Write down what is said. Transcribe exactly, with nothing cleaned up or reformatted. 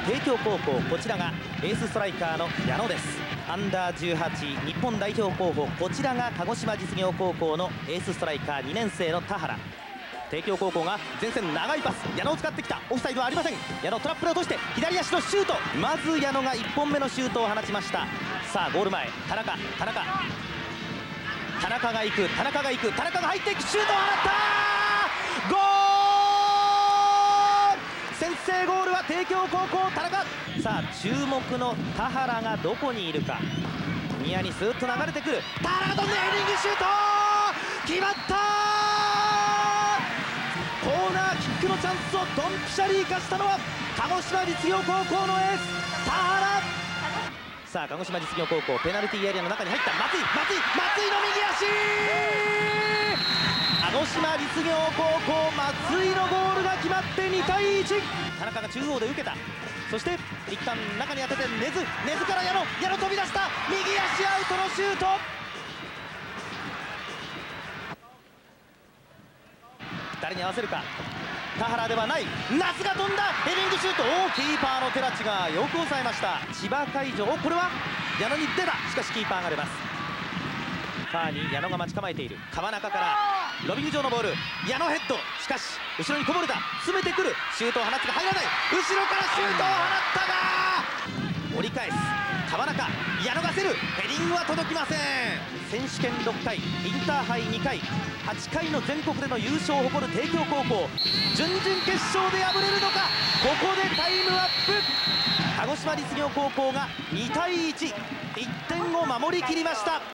帝京高校、こちらがエースストライカーの矢野です。アンダーじゅうはち日本代表候補、こちらが鹿児島実業高校のエースストライカーにねん生の田原。帝京高校が前線長いパス、矢野を使ってきた。オフサイドはありません。矢野トラップで落として左足のシュート。まず矢野がいっぽんめのシュートを放ちました。さあゴール前、田中田中田中が行く田中が行く田中が入っていく、シュートを放った。ゴール。先制ゴールは帝京高校田中。さあ注目の田原がどこにいるか。ニアにスーッと流れてくる。田原が飛んでヘディングシュート決まった。コーナーキックのチャンスをドンピシャリ生かしたのは鹿児島実業高校のエース田原。さあ鹿児島実業高校、ペナルティーエリアの中に入った松井松井松井の右足。鹿児島実業高校松井のゴールが決まってにたいいち。田中が中央で受けた。そして一旦中に当てて根津根津から矢野矢野飛び出した。右足アウトのシュート。誰に合わせるか。田原ではない。夏が飛んだヘディングシュート。おお、キーパーの寺地がよく抑えました。千葉会場、これは矢野に出た。しかしキーパーが出ます。ファーに矢野が待ち構えている。川中からロビング上のボール、矢野ヘッド。しかし後ろにこぼれた。詰めてくる。シュートを放つが入らない。後ろからシュートを放ったが折り返す。川中矢野がせる。ヘディングは届きません。選手権ろっかい、インターハイにかい、はちかいの全国での優勝を誇る帝京高校、準々決勝で敗れるのか。ここでタイムアップ。鹿児島実業高校がにたいいち、いってんを守りきりました。